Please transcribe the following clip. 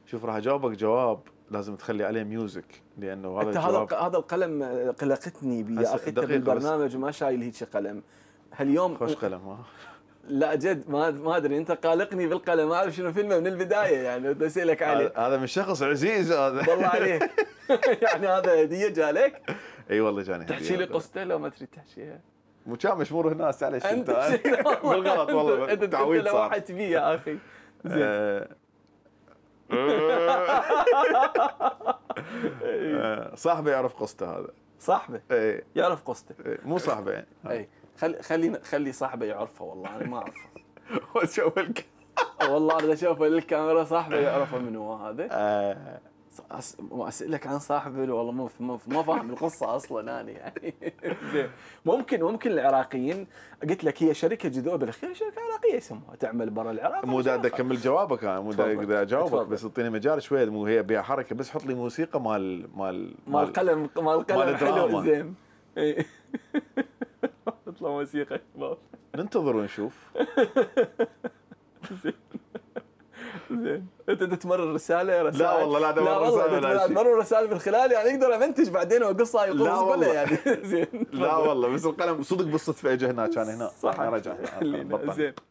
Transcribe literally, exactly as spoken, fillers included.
شوف راح اجاوبك جواب لازم تخلي عليه ميوزك، لانه هذا انت الجواب هذا هذا القلم قلقتني بيه هسه يا اخي، انت دقيقة بالبرنامج وما شايل هيك قلم هاليوم. خوش قلم ها. لا جد ما ما ادري، انت قالقني بالقلم، ما اعرف شنو فيلمه من البدايه يعني، بدي اسالك عليه. هذا من شخص عزيز هذا. والله عليك. يعني هذا هديه جالك؟ اي والله جاني هديه. تحكي لي قصته لو ما تريد تحكيها؟ مو كان مشمور هنا معليش انت انت بالغلط والله. انت تعويض صار. لوحت بي يا اخي. زين. آه، صاحبي يعرف قصته هذا. صاحبه اي يعرف قصته. مو صاحبه يعني. اي خلي خلي خلي صاحبه يعرفها، والله انا ما اعرفه. شوف لك والله انا اشوفه للكاميرا صاحبه يعرفه من هو هذا. آه. اسالك عن صاحبه والله مو ما فاهم القصه اصلا انا يعني. زين. ممكن ممكن العراقيين، قلت لك هي شركه جذوع بالاخير شركه عراقيه يسموها، تعمل برا العراق. مو دا اكمل جوابك انا، مو دا اجاوبك، بس اعطيني مجال شويه. مو هي بها حركه، بس حط لي موسيقى مال مال مال القلم مال القلم حلو. زين. تطلع موسيقى شباب. ننتظر ونشوف. زين. زين. انت تتمرر رساله رسائل؟ لا والله لا لا والله تمرر رسائل من خلال يعني اقدر امنتج بعدين واقص هاي القصص كلها يعني. زين. لا والله بس القلم صدق بالصدفه اجى هناك، كان هنا صح. رجع. زين.